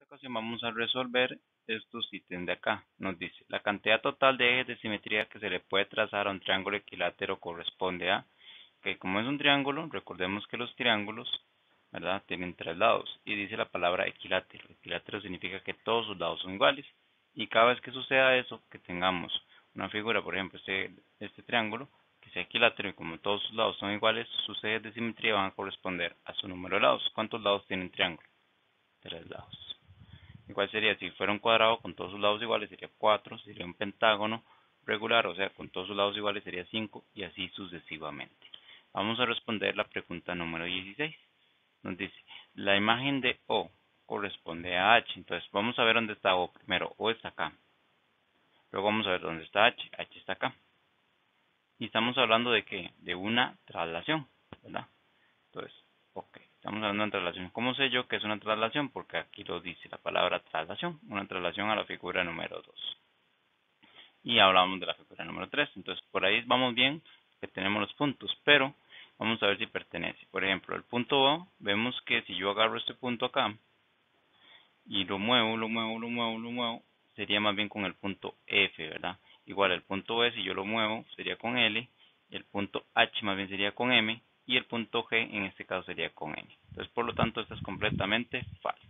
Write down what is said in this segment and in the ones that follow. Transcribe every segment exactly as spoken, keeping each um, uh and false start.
ocasión vamos a resolver estos ítems de acá. Nos dice, la cantidad total de ejes de simetría que se le puede trazar a un triángulo equilátero corresponde a, que como es un triángulo, recordemos que los triángulos, ¿verdad?, tienen tres lados. Y dice la palabra equilátero. Equilátero significa que todos sus lados son iguales. Y cada vez que suceda eso, que tengamos una figura, por ejemplo, este, este triángulo, que sea equilátero y como todos sus lados son iguales, sus ejes de simetría van a corresponder a su número de lados. ¿Cuántos lados tiene un triángulo? Tres lados. Igual sería, si fuera un cuadrado con todos sus lados iguales, sería cuatro. Si sería un pentágono regular, o sea, con todos sus lados iguales, sería cinco, y así sucesivamente. Vamos a responder la pregunta número dieciséis. Nos dice, la imagen de O corresponde a H. Entonces, vamos a ver dónde está O primero. O está acá. Luego vamos a ver dónde está H. H está acá. Y estamos hablando de qué? De una traslación, ¿verdad? Entonces, ok, estamos hablando de traslación. ¿Cómo sé yo que es una traslación? Porque aquí lo dice la palabra traslación, una traslación a la figura número dos. Y hablamos de la figura número tres. Entonces, por ahí vamos bien, que tenemos los puntos, pero vamos a ver si pertenece. Por ejemplo, el punto O, vemos que si yo agarro este punto acá y lo muevo, lo muevo, lo muevo, lo muevo, sería más bien con el punto F, ¿verdad? Igual el punto E, si yo lo muevo, sería con L, el punto H más bien sería con M, y el punto G en este caso sería con N. Entonces, por lo tanto, esta es completamente falsa.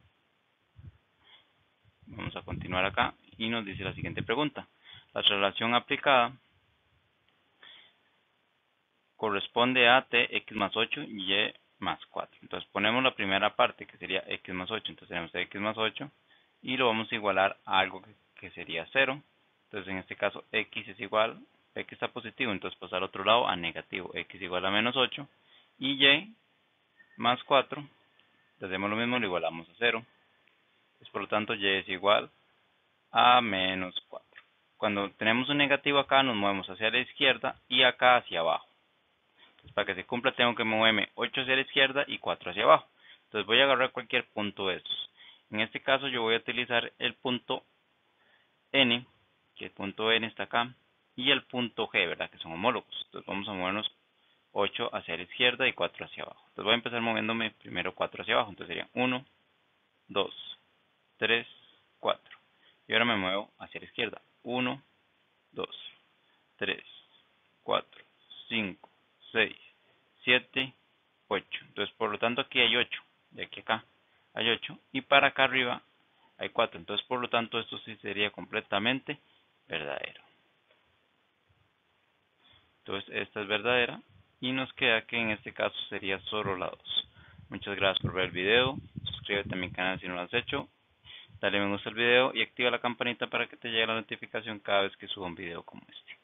Vamos a continuar acá y nos dice la siguiente pregunta. La traslación aplicada corresponde a Tx más ocho y Y más cuatro. Entonces, ponemos la primera parte que sería X más ocho. Entonces, tenemos X más ocho y lo vamos a igualar a algo que, que sería cero. Entonces, en este caso, X es igual, X está positivo, entonces pasar al otro lado a negativo. X igual a menos ocho y Y más cuatro, hacemos lo mismo, lo igualamos a cero. Pues, por lo tanto, Y es igual a menos cuatro. Cuando tenemos un negativo acá, nos movemos hacia la izquierda y acá hacia abajo. Entonces, para que se cumpla, tengo que moverme ocho hacia la izquierda y cuatro hacia abajo. Entonces, voy a agarrar cualquier punto de estos. En este caso, yo voy a utilizar el punto N, que el punto N está acá, y el punto G, ¿verdad?, que son homólogos. Entonces, vamos a movernos ocho hacia la izquierda y cuatro hacia abajo. Entonces, voy a empezar moviéndome primero cuatro hacia abajo. Entonces, sería uno, dos, tres, cuatro. Y ahora me muevo hacia la izquierda. uno, dos, tres, cuatro, cinco, seis, siete, ocho. Entonces, por lo tanto, aquí hay ocho. De aquí a acá hay ocho. Y para acá arriba hay cuatro. Entonces, por lo tanto, esto sí sería completamente verdadero. Entonces, esta es verdadera. Y nos queda que en este caso sería solo la dos. Muchas gracias por ver el video. Suscríbete a mi canal si no lo has hecho. Dale me gusta al video y activa la campanita para que te llegue la notificación cada vez que suba un video como este.